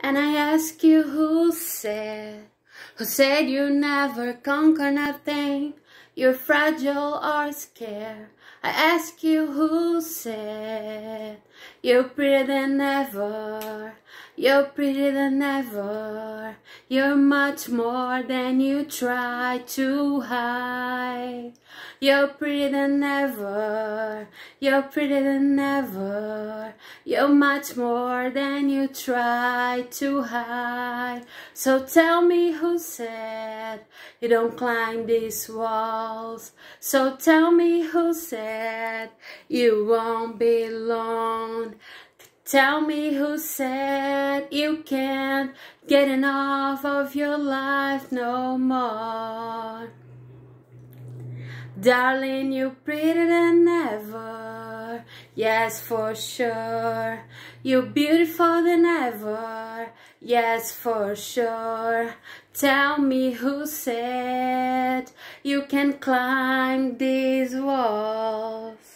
And I ask you who said you never conquer nothing, you're fragile or scared. I ask you who said you're prettier than ever, you're prettier than ever, you're much more than you try to hide. You're prettier than ever, you're prettier than ever, you're much more than you try to hide. So tell me who said you don't climb these walls. So tell me who said you won't be alone. Tell me who said you can't get enough of your life no more. Darling, you're prettier than ever, yes for sure. You're beautiful than ever, yes for sure. Tell me who said you can climb these walls.